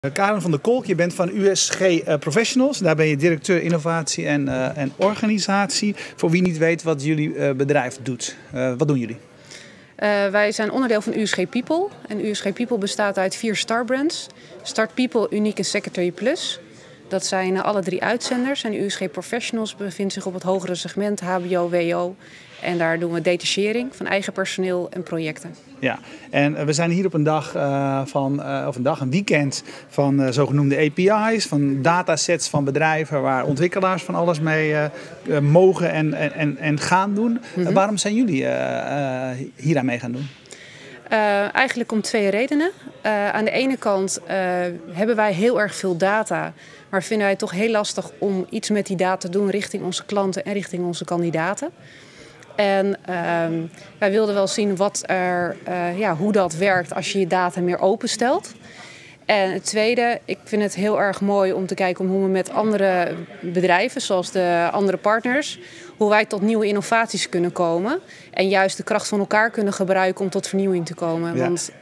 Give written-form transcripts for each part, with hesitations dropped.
Karen van der Kolk, je bent van USG Professionals. Daar ben je directeur innovatie en organisatie. Voor wie niet weet wat jullie bedrijf doet. Wat doen jullie? Wij zijn onderdeel van USG People. En USG People bestaat uit 4 starbrands. Start People, Unique en Secretary Plus. Dat zijn alle 3 uitzenders. En USG Professionals bevindt zich op het hogere segment HBO, WO. En daar doen we detachering van eigen personeel en projecten. Ja, en we zijn hier op een dag een weekend van zogenoemde API's, van datasets van bedrijven waar ontwikkelaars van alles mee mogen en gaan doen. Waarom zijn jullie hier aan mee gaan doen? Eigenlijk om 2 redenen. Aan de ene kant hebben wij heel erg veel data, maar vinden wij het toch heel lastig om iets met die data te doen richting onze klanten en richting onze kandidaten. En wij wilden wel zien hoe dat werkt als je je data meer openstelt. En het tweede, ik vind het heel erg mooi om te kijken hoe we met andere bedrijven, zoals de andere partners, hoe wij tot nieuwe innovaties kunnen komen. En juist de kracht van elkaar kunnen gebruiken om tot vernieuwing te komen. Ja. Want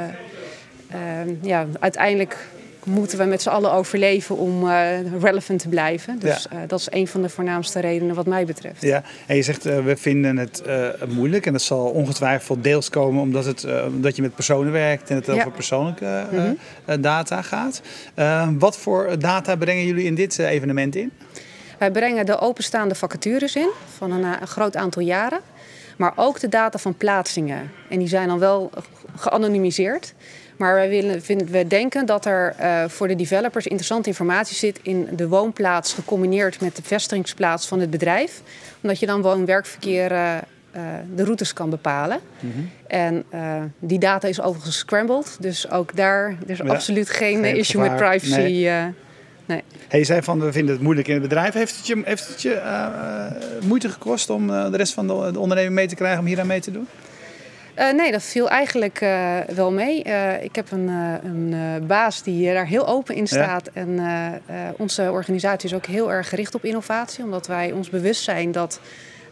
uiteindelijk moeten we met z'n allen overleven om relevant te blijven. Dus dat is een van de voornaamste redenen wat mij betreft. Ja, en je zegt we vinden het moeilijk. En dat zal ongetwijfeld deels komen omdat je met personen werkt en het over persoonlijke data gaat. Wat voor data brengen jullie in dit evenement in? Wij brengen de openstaande vacatures in van een groot aantal jaren. Maar ook de data van plaatsingen. En die zijn dan wel geanonimiseerd. Maar we denken dat er voor de developers interessante informatie zit in de woonplaats gecombineerd met de vestigingsplaats van het bedrijf. Omdat je dan woon-werkverkeer de routes kan bepalen. En die data is overigens scrambled. Dus ook daar is absoluut geen issue met privacy. Nee. Je zei van we vinden het moeilijk in het bedrijf. Heeft het je moeite gekost om de rest van de onderneming mee te krijgen om hier aan mee te doen? Nee, dat viel eigenlijk wel mee. Ik heb een baas die daar heel open in staat. Ja. En onze organisatie is ook heel erg gericht op innovatie. Omdat wij ons bewust zijn dat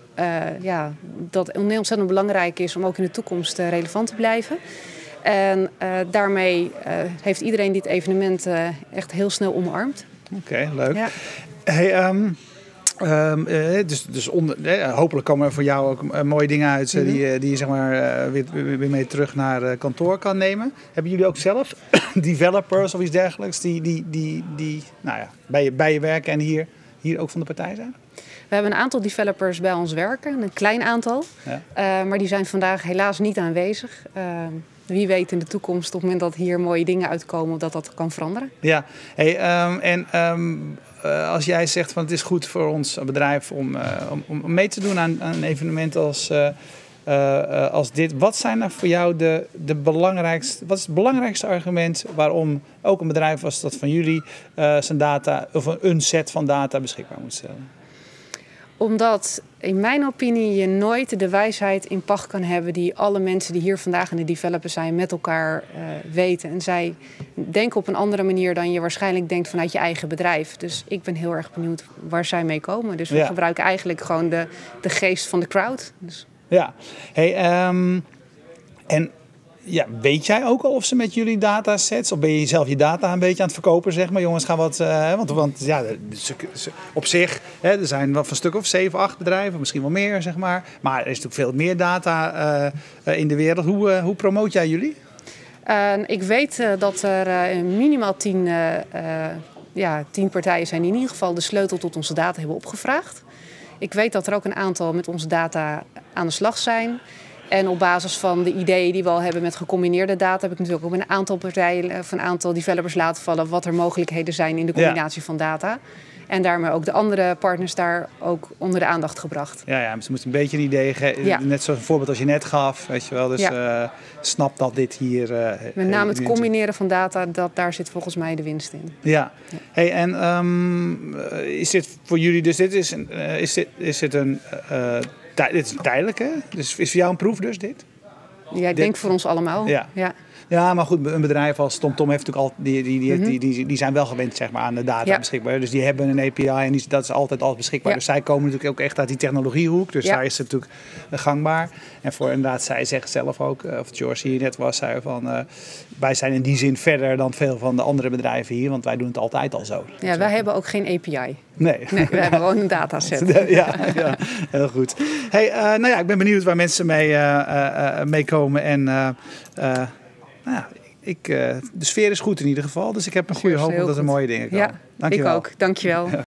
het ontzettend belangrijk is om ook in de toekomst relevant te blijven. En daarmee heeft iedereen dit evenement echt heel snel omarmd. Oké, leuk. Ja. Hopelijk komen er voor jou ook mooie dingen uit die je zeg maar, weer mee terug naar kantoor kan nemen. Hebben jullie ook zelf developers of iets dergelijks die bij je werken en hier ook van de partij zijn? We hebben een aantal developers bij ons werken, een klein aantal. Ja. Maar die zijn vandaag helaas niet aanwezig. Wie weet in de toekomst, op het moment dat hier mooie dingen uitkomen, dat kan veranderen. Ja, als jij zegt van het is goed voor ons bedrijf om mee te doen aan een evenement als dit. Wat zijn nou voor jou wat is het belangrijkste argument waarom ook een bedrijf als dat van jullie zijn data of een set van data beschikbaar moet stellen? Omdat in mijn opinie je nooit de wijsheid in pacht kan hebben die alle mensen die hier vandaag in de developer zijn met elkaar weten. En zij denken op een andere manier dan je waarschijnlijk denkt vanuit je eigen bedrijf. Dus ik ben heel erg benieuwd waar zij mee komen. Dus we gebruiken eigenlijk gewoon de geest van de crowd. Dus. Ja, weet jij ook al of ze met jullie datasets, of ben je zelf je data een beetje aan het verkopen, zeg maar, jongens, gaan wat, want op zich, er zijn wel van een stuk of 7, 8 bedrijven, misschien wel meer, zeg maar er is natuurlijk veel meer data in de wereld. Hoe promoot jij jullie? Ik weet dat er minimaal 10 partijen zijn die in ieder geval de sleutel tot onze data hebben opgevraagd. Ik weet dat er ook een aantal met onze data aan de slag zijn. En op basis van de ideeën die we al hebben met gecombineerde data, heb ik natuurlijk ook met een aantal partijen of een aantal developers laten vallen wat er mogelijkheden zijn in de combinatie van data. En daarmee ook de andere partners daar ook onder de aandacht gebracht. Ja, ze moeten een beetje een idee geven. Net zoals een voorbeeld als je net gaf, weet je wel. Dus snap dat dit hier. Met name het combineren van data, daar zit volgens mij de winst in. Ja. Is dit voor jullie? Dus dit is tijdelijk, hè? Dus is voor jou een proef dus dit? Ja, ik denk voor ons allemaal. Ja. Ja, maar goed, een bedrijf als TomTom heeft natuurlijk die zijn wel gewend zeg maar, aan de data beschikbaar. Dus die hebben een API en dat is altijd beschikbaar. Dus zij komen natuurlijk ook echt uit die technologiehoek. Dus daar is het natuurlijk gangbaar. En voor inderdaad, zij zeggen zelf ook, of George hier net was, zei van wij zijn in die zin verder dan veel van de andere bedrijven hier, want wij doen het altijd al zo. Ja, wij hebben ook geen API. Nee, we hebben gewoon een dataset. ja, heel goed. Hey, ik ben benieuwd waar mensen mee komen en de sfeer is goed in ieder geval, dus ik heb een goede hoop dat er mooie dingen komen. Ja, ik ook. Dankjewel.